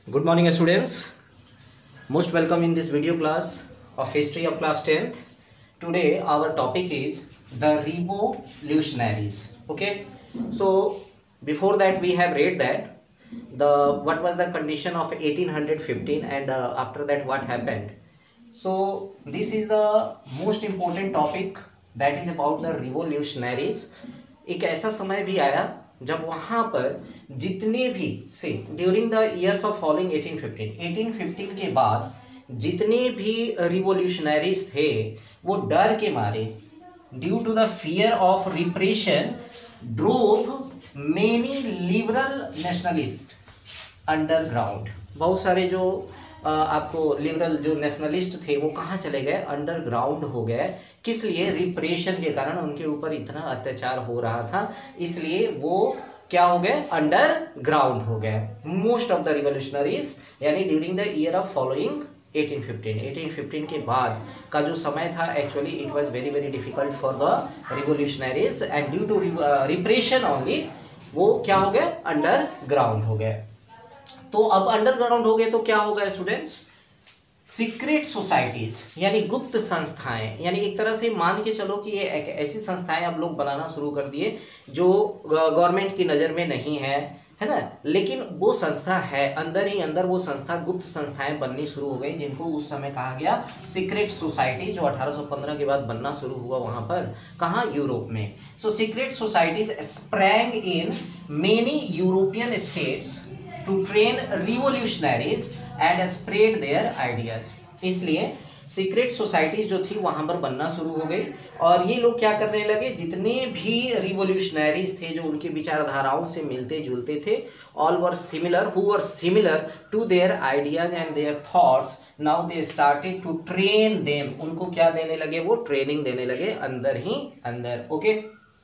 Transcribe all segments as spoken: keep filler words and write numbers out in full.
Good morning, students. Most welcome in this video class of history of class tenth. Today our topic is the revolutionaries. Okay. So before that we have read that the what was the condition of eighteen fifteen and uh, after that what happened. So this is the most important topic, that is about the revolutionaries. एक ऐसा समय भी आया जब वहाँ पर जितने भी से during the years of following eighteen fifteen eighteen fifteen के बाद जितने भी रिवोल्यूशनरीज थे वो डर के मारे, due to the fear of repression, drove many liberal nationalist underground. बहुत सारे जो आ, आपको लिबरल जो नेशनलिस्ट थे वो कहाँ चले गए? अंडरग्राउंड हो गए। किस लिए? रिप्रेशन के कारण उनके ऊपर इतना अत्याचार हो रहा था, इसलिए वो क्या हो गए? अंडरग्राउंड हो गए। मोस्ट ऑफ द रिवोल्यूशनरीज यानी during the year of following eighteen fifteen eighteen fifteen के बाद का जो समय था, actually it was very very difficult for the revolutionaries and due to repression only वो क्या हो गए? अंडरग्राउंड हो गए। तो अब अंडरग्राउंड हो गए तो क्या होगा स्टूडेंट्स? सीक्रेट सोसाइटीज यानी गुप्त संस्थाएं, यानी एक तरह से मान के चलो कि ये एक ऐसी संस्थाएं अब लोग बनाना शुरू कर दिए जो गवर्नमेंट की नज़र में नहीं है, है ना, लेकिन वो संस्था है, अंदर ही अंदर वो संस्था, गुप्त संस्थाएं बननी शुरू हो गई, जिनको उस समय कहा गया सीक्रेट सोसाइटी, जो अठारह सौ पंद्रह के बाद बनना शुरू हुआ वहाँ पर, कहाँ? यूरोप में। So secret societies sprang in many European states to train revolutionaries and spread their ideas। इसलिए सीक्रेट सोसाइटी जो थी वहां पर बनना शुरू हो गई और ये लोग क्या करने लगे? जितने भी रिवोल्यूशनरीज थे जो उनके विचारधाराओं से मिलते जुलते थे, all were similar, who were similar to their ideas and their thoughts, now they started to train them. उनको क्या देने लगे? वो ट्रेनिंग देने लगे अंदर ही अंदर। Okay,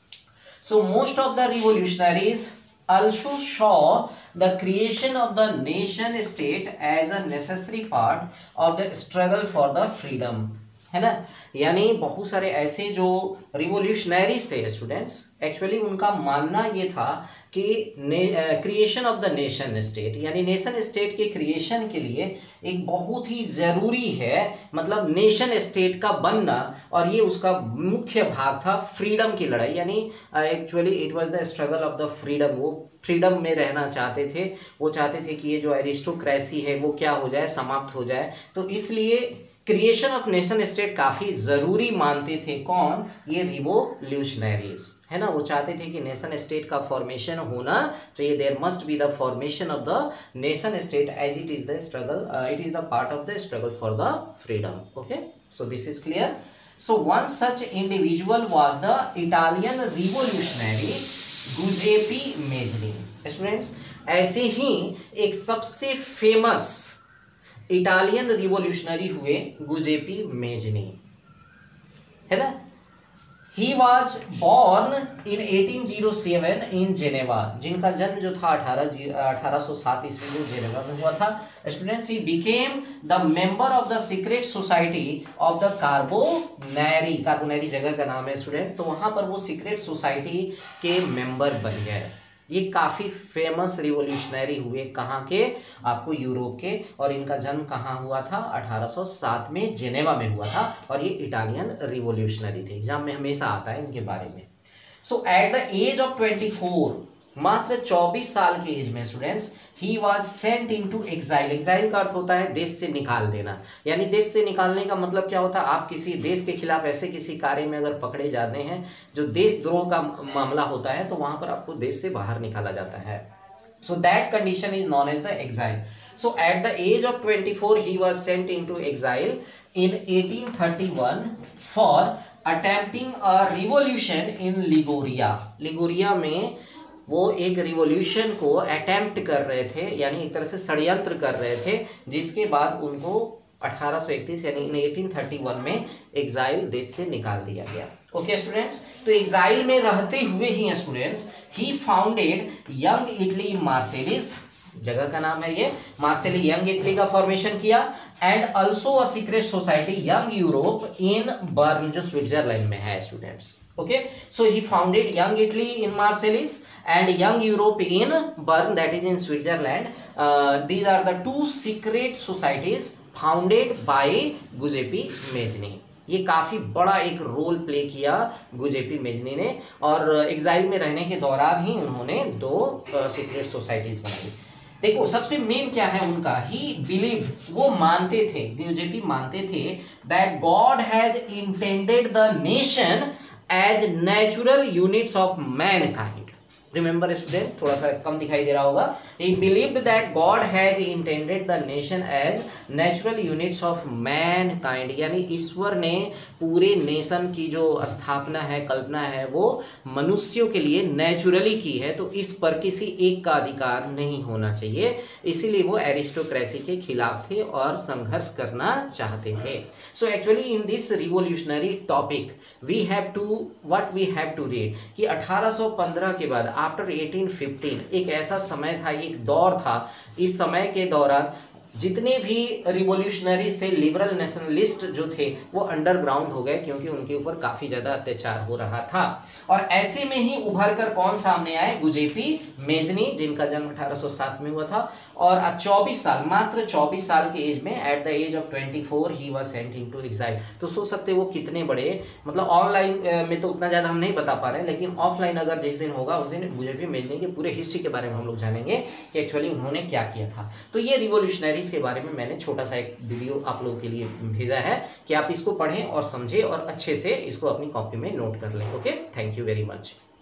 so most of the revolutionaries also saw the creation of the nation state as a necessary part of the struggle for the freedom, है ना। यानी बहुत सारे ऐसे जो रिवोल्यूशनरीज थे स्टूडेंट्स, एक्चुअली उनका मानना ये था कि creation of the nation state, यानी नेशन स्टेट के क्रिएशन के लिए एक बहुत ही ज़रूरी है, मतलब नेशन स्टेट का बनना, और ये उसका मुख्य भाग था फ्रीडम की लड़ाई, यानी actually it was the struggle of the freedom. वो फ्रीडम में रहना चाहते थे, वो चाहते थे कि ये जो एरिस्टोक्रेसी है वो क्या हो जाए? समाप्त हो जाए। तो इसलिए क्रिएशन ऑफ नेशन स्टेट काफ़ी ज़रूरी मानते थे। कौन? ये रिवोल्यूशनरीज, है ना। वो चाहते थे कि नेशन स्टेट का फॉर्मेशन होना चाहिए, there must be the formation of the nation state as it is the struggle, it is the part of the struggle for the freedom. Okay, so this is clear. So one such individual was the Italian revolutionary Giuseppe Mazzini. Students, ऐसे ही एक सबसे famous Italian revolutionary हुए गुजेपी Mazzini, है ना। He was born in eighteen O seven in Geneva, जिनका जन्म जो था अठारह अठारह सौ सात ईस्वी में जेनेवा में हुआ था। Students, he became the member of the secret society of the Carbonari, Carbonari जगह का नाम है स्टूडेंट्स। तो वहां पर वो सीक्रेट सोसाइटी के मेंबर बन गए। ये काफ़ी फेमस रिवोल्यूशनरी हुए, कहाँ के? आपको यूरोप के, और इनका जन्म कहाँ हुआ था? अठारह सौ सात में जेनेवा में हुआ था, और ये इटालियन रिवोल्यूशनरी थे। एग्जाम में हमेशा आता है इनके बारे में। So at the age of twenty four, मात्र चौबीस साल के एज में students, he was sent into exile. Exile का अर्थ होता है देश से निकाल देना, यानी देश से निकालने का मतलब क्या होता है? आप किसी देश के खिलाफ ऐसे किसी कार्य में अगर पकड़े जाते हैं जो देशद्रोह का मामला होता है, तो वहां पर आपको देश से बाहर निकाला जाता है। So that condition is known as the exile. So at the age of twenty four he was sent into exile in eighteen thirty one for attempting a revolution in Liguria. Liguria में वो एक revolution को attempt कर रहे थे, यानी एक तरह से षड्यंत्र कर रहे थे, जिसके बाद उनको अठारह सौ इकतीस यानी एटीन थर्टी वन में एग्जाइल देश से निकाल दिया गया। ओके स्टूडेंट्स, तो एग्जाइल में रहते हुए ही students he founded Young Italy in Marseilles, जगह का नाम है ये, मार्सेली यंग इटली का फॉर्मेशन किया, and also a secret society Young Europe in Berne, जो स्विट्जरलैंड में है students. Okay, so he founded Young Italy in Marseilles and Young Europe in Bern, that is in Switzerland. Uh, these are the two secret societies founded by Giuseppe Mazzini. ये काफ़ी बड़ा एक role play किया गुजेपी Mazzini ने, और exile में रहने के दौरान ही उन्होंने दो सीक्रेट सोसाइटीज बनाई। देखो सबसे मेन क्या है उनका, ही बिलीव, वो मानते थे, गुजेपी मानते थे that God has intended the nation as natural units of mankind. Remember student, थोड़ा सा कम दिखाई दे रहा होगा। He believed that God has intended the nation as natural units of mankind, यानी ईश्वर ने पूरे नेशन की जो स्थापना है, कल्पना है, वो मनुष्यों के लिए नेचुरली की है, तो इस पर किसी एक का अधिकार नहीं होना चाहिए। इसीलिए वो एरिस्टोक्रेसी के खिलाफ थे और संघर्ष करना चाहते थे। So actually in this revolutionary topic we have to what we have to read कि अठारह सौ पंद्रह के बाद आफ्टर अठारह सौ पंद्रह एक ऐसा समय था, एक दौर था, इस समय के दौरान जितने भी रिवोल्यूशनरीज थे, लिबरल नेशनलिस्ट जो थे, वो अंडरग्राउंड हो गए क्योंकि उनके ऊपर काफ़ी ज़्यादा अत्याचार हो रहा था। और ऐसे में ही उभर कर कौन सामने आए, गुजेपी मेजनी, जिनका जन्म अठारह सौ सात में हुआ था, और चौबीस साल, मात्र चौबीस साल के एज में, एट द एज ऑफ चौबीस he was sent into exile. तो सोच सकते वो कितने बड़े, मतलब ऑनलाइन में तो उतना ज़्यादा हम नहीं बता पा रहे हैं, लेकिन ऑफलाइन अगर जिस दिन होगा उस दिन गुजेपी मेजनी के पूरे हिस्ट्री के बारे में हम लोग जानेंगे कि एक्चुअली उन्होंने क्या किया था। तो ये रिवोल्यूशनरीज के बारे में मैंने छोटा सा एक वीडियो आप लोगों के लिए भेजा है कि आप इसको पढ़ें और समझें और अच्छे से इसको अपनी कॉपी में नोट कर लें। Okay, thank you very much.